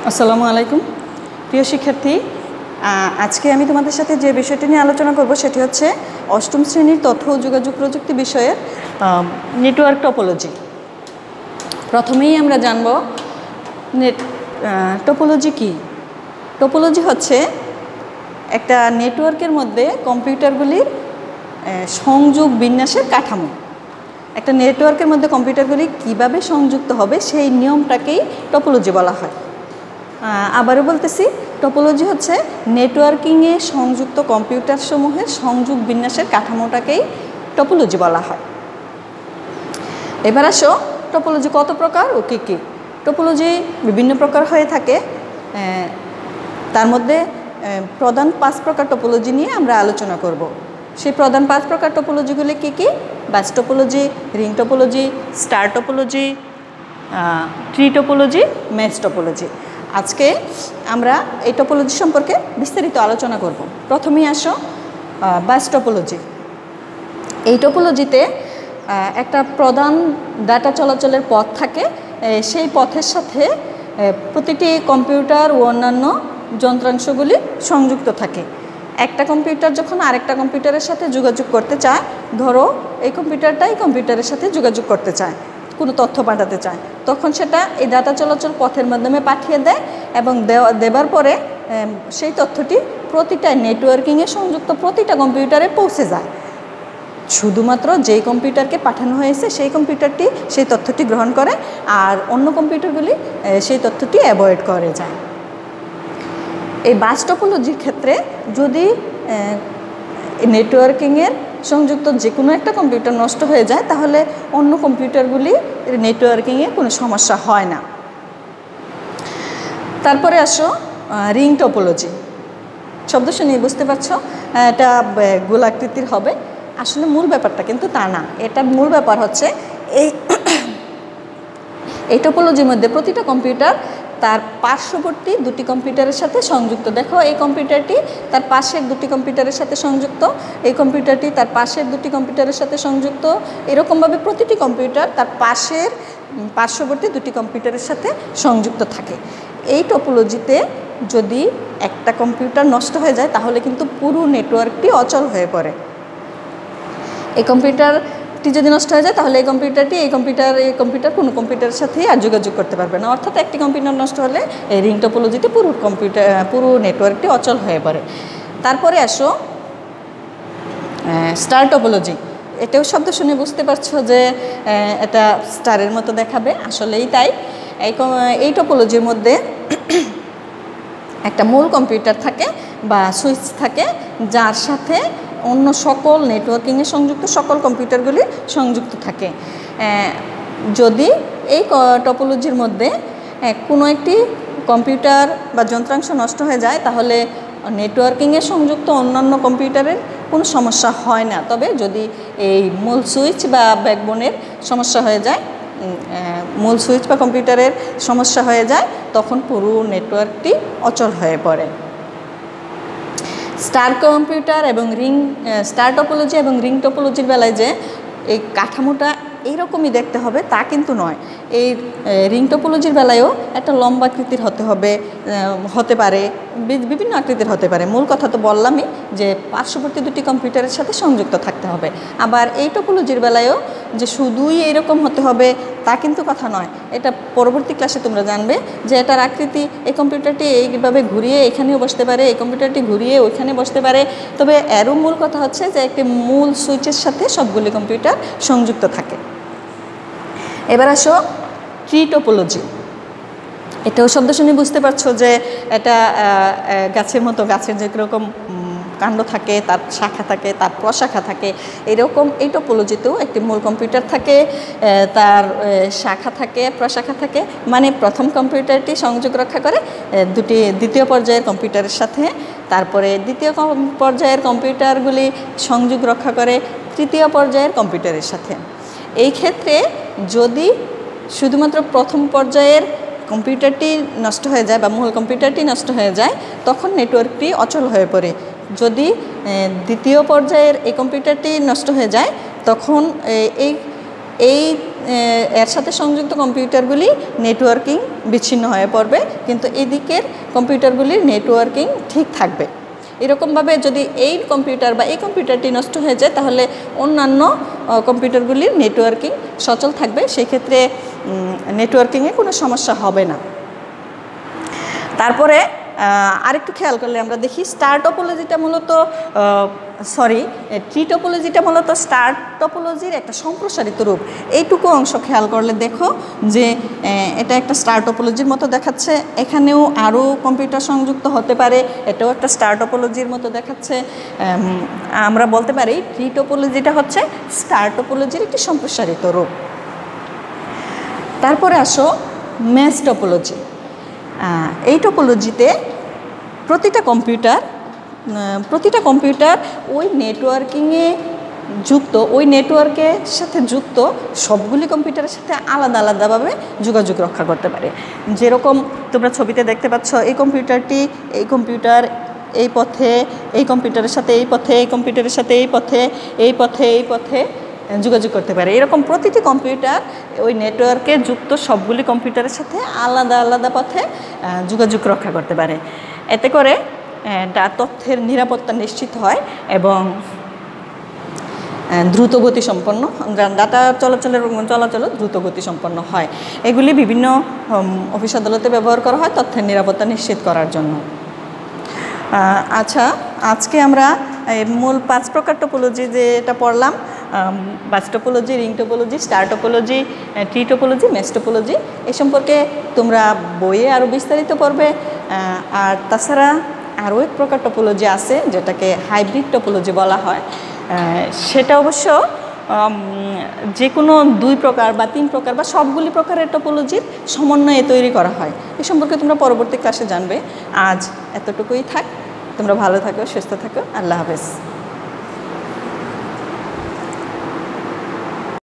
আসসালামু আলাইকুম প্রিয় শিক্ষার্থী, আজকে আমি তোমাদের সাথে যে বিষয়টি নিয়ে আলোচনা করব সেটি হচ্ছে অষ্টম শ্রেণীর তথ্য ও যোগাযোগ প্রযুক্তি বিষয়ের নেটওয়ার্ক টপোলজি। প্রথমেই আমরা জানব টপোলজি কি। টপোলজি হচ্ছে একটা নেটওয়ার্কের মধ্যে কম্পিউটারগুলির সংযোগ বিন্যাসের কাঠামো। একটা নেটওয়ার্কের মধ্যে কম্পিউটারগুলি কিভাবে সংযুক্ত হবে সেই নিয়মটাকেই টপোলজি বলা হয়। আবারও বলতেছি, টপোলজি হচ্ছে নেটওয়ার্কিংয়ে সংযুক্ত কম্পিউটারসমূহের সংযোগ বিন্যাসের কাঠামোটাকেই টপোলজি বলা হয়। এবার আসো, টপোলজি কত প্রকার ও কী কী। টপোলজি বিভিন্ন প্রকার হয়ে থাকে, তার মধ্যে প্রধান 5 প্রকার টপোলজি নিয়ে আমরা আলোচনা করব। সেই প্রধান 5 প্রকার টপোলজিগুলি কী কী? Bus topology, ring topology, star topology, tree topology, mesh topology. আজকে আমরা এই টপোলজি সম্পর্কে বিস্তারিত আলোচনা করব। প্রথমেই আসো ব্যাচ টপোলজি। এই টপোলজিতে একটা প্রধান ডাটা চলাচলের পথ থাকে, সেই পথের সাথে প্রতিটি কম্পিউটার ও অন্যান্য যন্ত্রাংশগুলি সংযুক্ত থাকে। একটা কম্পিউটার যখন আরেকটা কম্পিউটারের সাথে যোগাযোগ করতে চায়, ধরো এই কম্পিউটারটা এই কম্পিউটারের সাথে যোগাযোগ করতে চায়, কোনো তথ্য পাঠাতে চায়, তখন সেটা এই ডাটা চলাচল পথের মাধ্যমে পাঠিয়ে দেয় এবং দেবার পরে সেই তথ্যটি প্রতিটা নেটওয়ার্কিংয়ে সংযুক্ত প্রতিটা কম্পিউটারে পৌঁছে যায়। শুধুমাত্র যেই কম্পিউটারকে পাঠানো হয়েছে সেই কম্পিউটারটি সেই তথ্যটি গ্রহণ করে, আর অন্য কম্পিউটারগুলি সেই তথ্যটি অ্যাভয়েড করে যায়। এই ব্যাচ টপোলজির ক্ষেত্রে যদি নেটওয়ার্কিংয়ের সংযুক্ত যে কোনো একটা কম্পিউটার নষ্ট হয়ে যায়, তাহলে অন্য কম্পিউটারগুলি নেটওয়ার্কিংয়ে কোনো সমস্যা হয় না। তারপরে আসো রিং টপোলজি। শব্দ শুনে বুঝতে পারছো এটা গোলাকৃতির হবে, আসলে মূল ব্যাপারটা কিন্তু তা না। এটা মূল ব্যাপার হচ্ছে এই টপোলজির মধ্যে প্রতিটা কম্পিউটার তার পার্শ্ববর্তী দুটি কম্পিউটারের সাথে সংযুক্ত। দেখো, এই কম্পিউটারটি তার পাশের দুটি কম্পিউটারের সাথে সংযুক্ত, এই কম্পিউটারটি তার পাশের দুটি কম্পিউটারের সাথে সংযুক্ত, এরকমভাবে প্রতিটি কম্পিউটার তার পার্শ্ববর্তী দুটি কম্পিউটারের সাথে সংযুক্ত থাকে। এই টপোলজিতে যদি একটা কম্পিউটার নষ্ট হয়ে যায়, তাহলে কিন্তু পুরো নেটওয়ার্কটি অচল হয়ে পড়ে। এই কম্পিউটারটি যদি নষ্ট হয়ে যায়, তাহলে এই কম্পিউটার কোনো কম্পিউটারের সাথেই আর যোগাযোগ করতে পারবে না। অর্থাৎ একটি কম্পিউটার নষ্ট হলে এই রিং টপোলজিতে পুরো নেটওয়ার্কটি অচল হয়ে পড়ে। তারপরে আসো স্টার টপোলজি। এটাও শব্দ শুনে বুঝতে পারছো যে এটা স্টারের মতো দেখাবে, আসলেই তাই। এই টপোলজির মধ্যে একটা মূল কম্পিউটার থাকে বা সুইচ থাকে, যার সাথে অন্য সকল নেটওয়ার্কিংয়ে সংযুক্ত সকল কম্পিউটারগুলি সংযুক্ত থাকে। যদি এই টপোলজির মধ্যে কোনো একটি কম্পিউটার বা যন্ত্রাংশ নষ্ট হয়ে যায়, তাহলে নেটওয়ার্কিংয়ে সংযুক্ত অন্যান্য কম্পিউটারের কোনো সমস্যা হয় না। তবে যদি এই মূল সুইচ বা ব্যাকবোনের সমস্যা হয়ে যায়, মূল সুইচ বা কম্পিউটারের সমস্যা হয়ে যায়, তখন পুরো নেটওয়ার্কটি অচল হয়ে পড়ে। স্টার টপোলজি এবং রিং টপোলজির বেলায় যে এই কাঠামোটা এইরকমই দেখতে হবে তা কিন্তু নয়। এই রিং টপোলজির বেলায়ও একটা লম্বা আকৃতির হতে পারে, বিভিন্ন আকৃতির হতে পারে। মূল কথা তো বললামই যে পার্শ্ববর্তী দুটি কম্পিউটারের সাথে সংযুক্ত থাকতে হবে। আবার এই টপোলজির বেলায়ও যে শুধুই এইরকম হতে হবে তা কিন্তু কথা নয়। এটা পরবর্তী ক্লাসে তোমরা জানবে যে এটার আকৃতি, এই কম্পিউটারটি এইভাবে ঘুরিয়ে এখানেও বসতে পারে, এই কম্পিউটারটি ঘুরিয়ে ওইখানে বসতে পারে। তবে এরও মূল কথা হচ্ছে যে একটি মূল সুইচের সাথে সবগুলি কম্পিউটার সংযুক্ত থাকে। এবার আসো ট্রি টপোলজি। এটাও শব্দ শুনে বুঝতে পারছো যে এটা গাছের মতো, গাছের যেরকম কাণ্ড থাকে, তার শাখা থাকে, তার প্রশাখা থাকে, এরকম এই টপোলজিতেও একটি মূল কম্পিউটার থাকে, তার শাখা থাকে, প্রশাখা থাকে। মানে প্রথম কম্পিউটারটি সংযোগ রক্ষা করে দ্বিতীয় পর্যায়ের কম্পিউটারের সাথে, তারপরে দ্বিতীয় পর্যায়ের কম্পিউটারগুলি সংযোগ রক্ষা করে তৃতীয় পর্যায়ের কম্পিউটারের সাথে। এই ক্ষেত্রে যদি শুধুমাত্র প্রথম পর্যায়ের কম্পিউটারটি নষ্ট হয়ে যায় বা মূল কম্পিউটারটি নষ্ট হয়ে যায়, তখন নেটওয়ার্কটি অচল হয়ে পড়ে। যদি দ্বিতীয় পর্যায়ের এই কম্পিউটারটি নষ্ট হয়ে যায়, তখন এই এর সাথে সংযুক্ত কম্পিউটারগুলি নেটওয়ার্কিং বিচ্ছিন্ন হয়ে পড়বে, কিন্তু এদিকের কম্পিউটারগুলির নেটওয়ার্কিং ঠিক থাকবে। এরকমভাবে যদি এই কম্পিউটার বা এই কম্পিউটারটি নষ্ট হয়ে যায়, তাহলে অন্যান্য কম্পিউটারগুলির নেটওয়ার্কিং সচল থাকবে, সেই ক্ষেত্রে নেটওয়ার্কিংয়ে কোনো সমস্যা হবে না। তারপরে আরেকটু খেয়াল করলে আমরা দেখি স্টার টপোলজিটা মূলত ট্রি টপোলজিটা মূলত স্টার টপোলজির একটা সম্প্রসারিত রূপ। এইটুকু অংশ খেয়াল করলে দেখো যে এটা একটা স্টার টপোলজির মতো দেখাচ্ছে, এখানেও আরও কম্পিউটার সংযুক্ত হতে পারে, এটাও একটা স্টার টপোলজির মতো দেখাচ্ছে। আমরা বলতে পারি ট্রি টপোলজিটা হচ্ছে স্টার টপোলজির একটি সম্প্রসারিত রূপ। তারপরে আসো মেশ টপোলজি। এই টপোলজিতে প্রতিটা কম্পিউটার ওই নেটওয়ার্কিংয়ে যুক্ত, ওই নেটওয়ার্কের সাথে যুক্ত সবগুলি কম্পিউটারের সাথে আলাদা আলাদাভাবে যোগাযোগ রক্ষা করতে পারে। যেরকম তোমরা ছবিতে দেখতে পাচ্ছ, এই কম্পিউটারটি এই কম্পিউটার এই পথে, এই কম্পিউটারের সাথে এই পথে, এই কম্পিউটারের সাথে এই পথে, এই পথে এই পথে যোগাযোগ করতে পারে। এরকম প্রতিটি কম্পিউটার ওই নেটওয়ার্কে যুক্ত সবগুলি কম্পিউটারের সাথে আলাদা আলাদা পথে যোগাযোগ রক্ষা করতে পারে। এতে করে তথ্যের নিরাপত্তা নিশ্চিত হয় এবং দ্রুতগতি সম্পন্ন ডাটা চলাচল দ্রুতগতি সম্পন্ন হয়। এগুলি বিভিন্ন অফিস আদালতে ব্যবহার করা হয় তথ্যের নিরাপত্তা নিশ্চিত করার জন্য। আচ্ছা, আজকে আমরা মূল 5 প্রকার টপোলজি যেটা পড়লাম, bus topology, ring topology, star topology, tree topology, mesh topology, এই সম্পর্কে তোমরা বইয়ে আরও বিস্তারিত পড়বে। আর তাছাড়া আরও এক প্রকার টপোলজি আছে যেটাকে হাইব্রিড টপোলজি বলা হয়। সেটা অবশ্য যে কোনো 2 প্রকার বা 3 প্রকার বা সবগুলি প্রকারের টপোলজির সমন্বয়ে তৈরি করা হয়। এ সম্পর্কে তোমরা পরবর্তী ক্লাসে জানবে। আজ এতটুকুই থাক। তোমরা ভালো থাকো, সুস্থ থাকো। আল্লাহ হাফেজ।